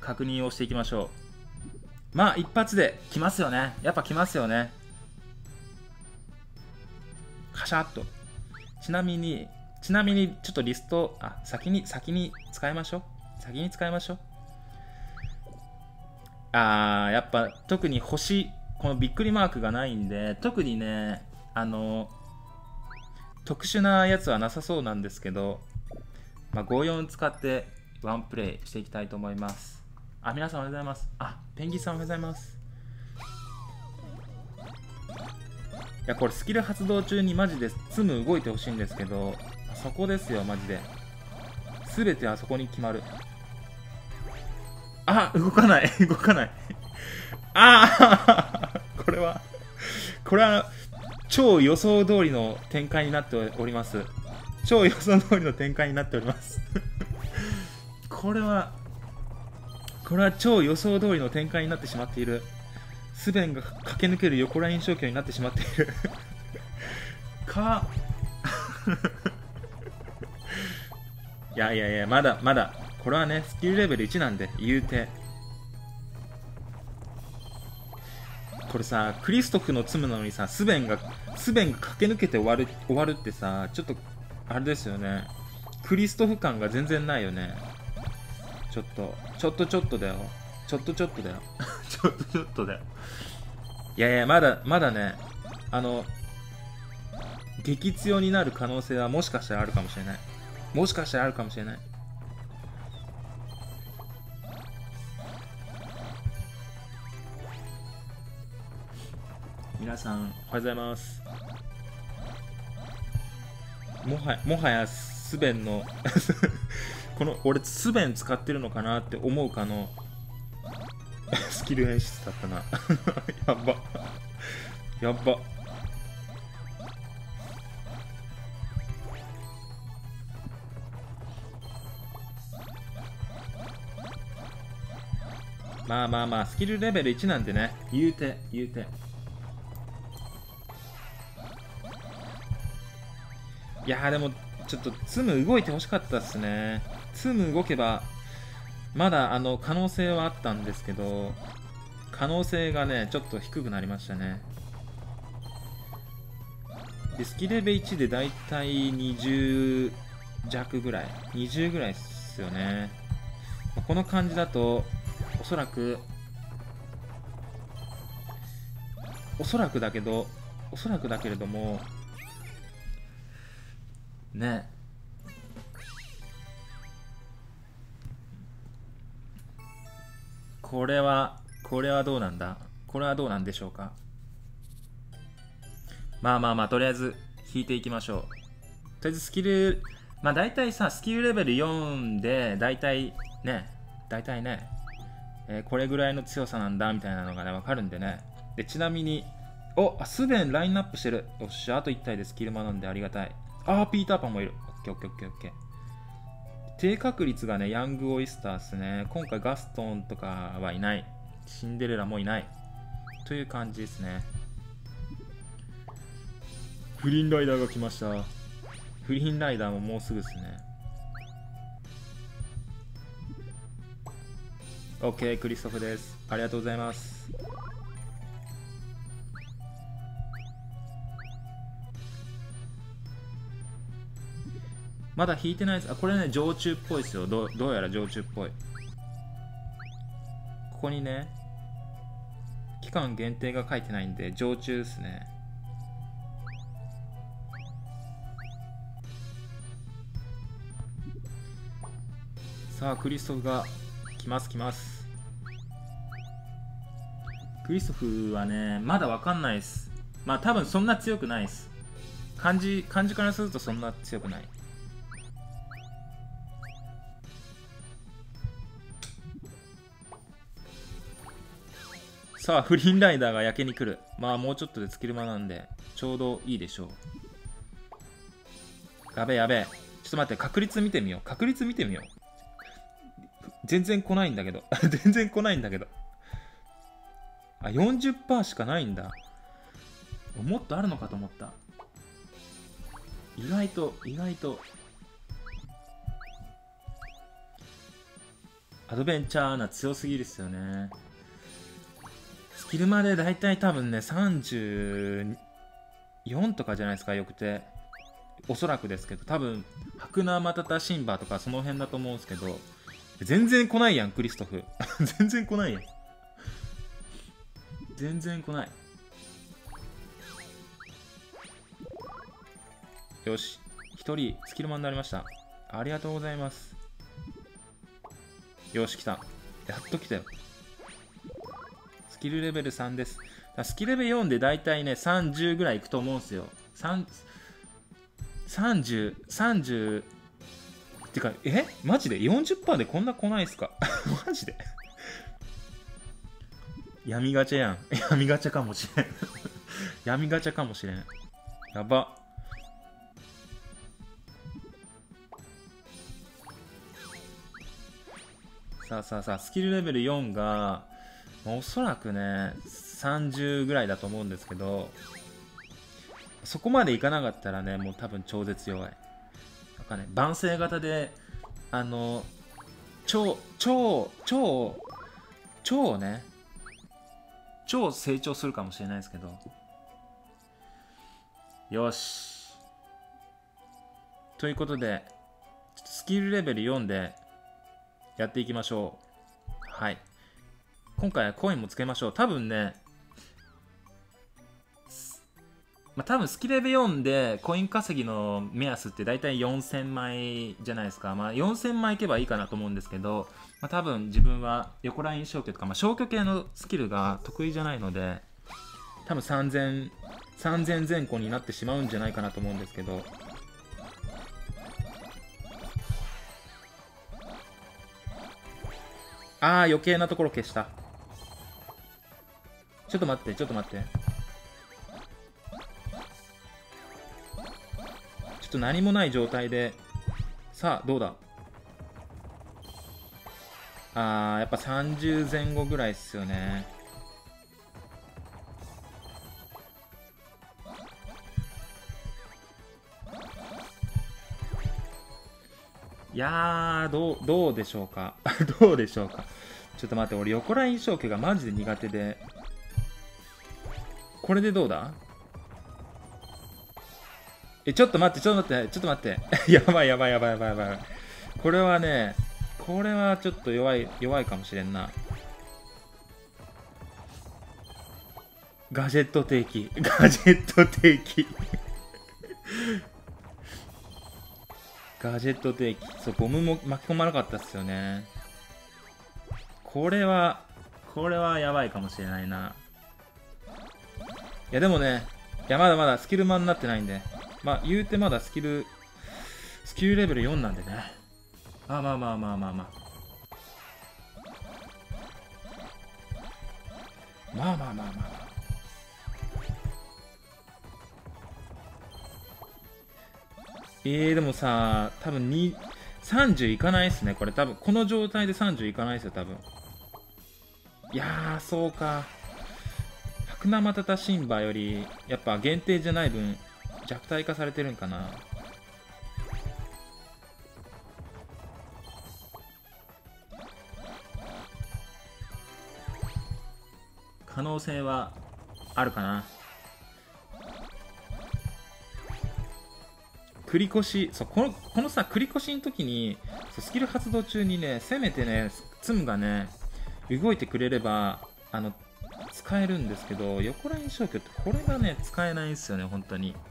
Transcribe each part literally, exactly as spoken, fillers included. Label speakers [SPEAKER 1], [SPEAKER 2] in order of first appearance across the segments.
[SPEAKER 1] 確認をしていきましょう。まあ一発で来ますよね。やっぱ来ますよね。カシャッと。ちなみにちなみにちょっとリスト、あ、先に先に使いましょう。先に使いましょう。あー、やっぱ特に星、このびっくりマークがないんで、特にね、あの特殊なやつはなさそうなんですけど、まあ、ごじゅうよん使ってワンプレイしていきたいと思います。あ、皆さんおはようございます。あ、ペンギンさんおはようございます。いや、これスキル発動中にマジでツム動いてほしいんですけど、そこですよ、マジで。すべてはそこに決まる。あ、動かない、動かない。ああこれは、これは、超予想通りの展開になっております。超予想通りの展開になっておりますこれはこれは超予想通りの展開になってしまっている。スベンが駆け抜ける横ライン消去になってしまっているかいやいやいや、まだまだこれはね、スキルレベルいちなんで言うて、これさ、クリストフのツムなのにさ、スベンがスベンが駆け抜けて終わる終わるってさ、ちょっとあれですよね。クリストフ感が全然ないよね。ちょっとちょっとちょっとだよ。ちょっとちょっとだよちょっとちょっとだよ。いやいや、まだまだね、あの激強になる可能性はもしかしたらあるかもしれない。もしかしたらあるかもしれない。皆さんおはようございます。もはもはやスベンのこの俺スベン使ってるのかなって思うかのスキル演出だったなやばやば。まあまあまあ、スキルレベルいちなんでね、言うて言うて。いやー、でもちょっとツム動いてほしかったっすね。ツム動けばまだあの可能性はあったんですけど、可能性がねちょっと低くなりましたね。でスキルレベルいちでだいたいにじゅう弱ぐらい、にじゅうぐらいっすよね。この感じだとおそらくおそらくだけどおそらくだけれどもね、これはこれはどうなんだ、これはどうなんでしょうか。まあまあまあ、とりあえず引いていきましょう。とりあえずスキル、まあ大体さ、スキルレベルよんで大体ね、大体ね、えー、これぐらいの強さなんだみたいなのがね、わかるんでね。で、ちなみに、お、スベンラインナップしてる。よっしゃ、あといち体でスキル学んでありがたい。あー、ピーターパンもいる。オッケーオッケーオッケーオッケー。低確率がね、ヤングオイスターっすね。今回ガストンとかはいない。シンデレラもいない。という感じですね。フリンライダーが来ました。フリンライダーももうすぐですね。OK、クリストフです。ありがとうございます。まだ引いてないです。あ、これね、常駐っぽいですよ。どう、どうやら常駐っぽい。ここにね、期間限定が書いてないんで、常駐ですね。さあ、クリストフが来ます来ます。クリストフはね、まだわかんないです。まあ多分そんな強くないです。漢字、漢字からするとそんな強くない。さあ、フリンライダーが焼けに来る。まあもうちょっとでスキルマなんで、ちょうどいいでしょう。やべえやべえ。ちょっと待って、確率見てみよう。確率見てみよう。全然来ないんだけど。全然来ないんだけど。あ、よんじゅっパーセント しかないんだ。もっとあるのかと思った。意外と、意外と。 アドベンチャーな強すぎるっすよね。スキルまでだいたい多分ね、さんじゅうよんとかじゃないですか、よくて。おそらくですけど、多分、白ナマタタシンバとかその辺だと思うんですけど、全然来ないやん、クリストフ。全然来ないやん。全然来ない。よし、一人スキルマンになりました。ありがとうございます。よし、来た。やっと来たよ。スキルレベルさんです。スキルレベルよんでだいたいね、さんじゅうぐらいいくと思うんですよ。さんじゅう、さんじゅう、てか、えマジで よんじゅっパーセント でこんな来ないっすか？マジで闇ガチャやん。闇ガチャかもしれん。闇ガチャかもしれん。やば。さあさあさあ、スキルレベルよんが、おそらくね、さんじゅうぐらいだと思うんですけど、そこまでいかなかったらね、もう多分超絶弱い。なんかね、万世型で、あの、超、超、超、超ね、超成長するかもしれないですけど。よし。ということで、ちょっとスキルレベルよんでやっていきましょう。はい。今回はコインもつけましょう。多分ね、まあ、多分スキルレベルよんでコイン稼ぎの目安って大体よんせんまいじゃないですか。まあ、よんせんまいいけばいいかなと思うんですけど、まあ、多分自分は横ライン消去とか、まあ、消去系のスキルが得意じゃないので、多分さんぜん、さんぜん前後になってしまうんじゃないかなと思うんですけど、あー余計なところ消した。ちょっと待ってちょっと待ってちょっと何もない状態で、さあどうだ。あーやっぱさんじゅう前後ぐらいっすよね。いやーどうどうでしょうか。どうでしょうか。ちょっと待って、俺横ライン消去がマジで苦手で、これでどうだ。えちょっと待ってちょっと待ってちょっと待ってやばいやばいやばいやばいやばい。これはね、これはちょっと弱い弱いかもしれんな。ガジェット定期ガジェット定期ガジェット定期。そう、ボムも巻き込まなかったっすよね。これはこれはやばいかもしれないな。いやでもね、いやまだまだスキルマンになってないんで、まあ言うてまだスキルスキルレベルよんなんでね。まあまあまあまあまあまあまあまあまあまあまあえー、でもさ、多分にさんじゅういかないっすね。これ多分この状態でさんじゅういかないっすよ多分。いやーそうか。白生タタシンバよりやっぱ限定じゃない分弱体化されてるんかな。可能性はあるかな。繰り越し、そうこのこのさ繰り越しの時にスキル発動中にね、せめてねツムがね動いてくれればあの使えるんですけど、横ライン消去ってこれがね使えないんですよね本当に。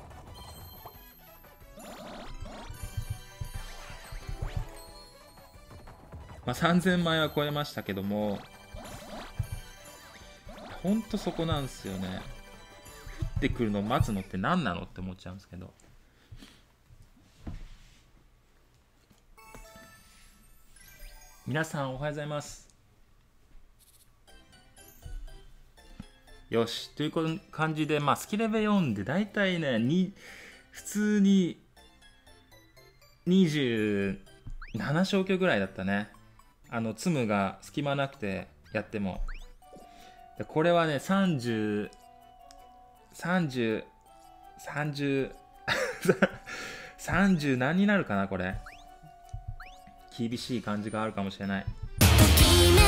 [SPEAKER 1] まあさんぜんまいは超えましたけども、ほんとそこなんですよね。降ってくるのを待つのって何なのって思っちゃうんですけど。皆さんおはようございます。よし、という感じで、まあ、スキレベよんでだいたいね、に普通ににじゅうなな消去ぐらいだったね。あの、ツムが隙間なくてやっても。これはね、さんじゅう、さんじゅう、さんじゅう、さんじゅう何になるかな、これ。厳しい感じがあるかもしれない。
[SPEAKER 2] ときめ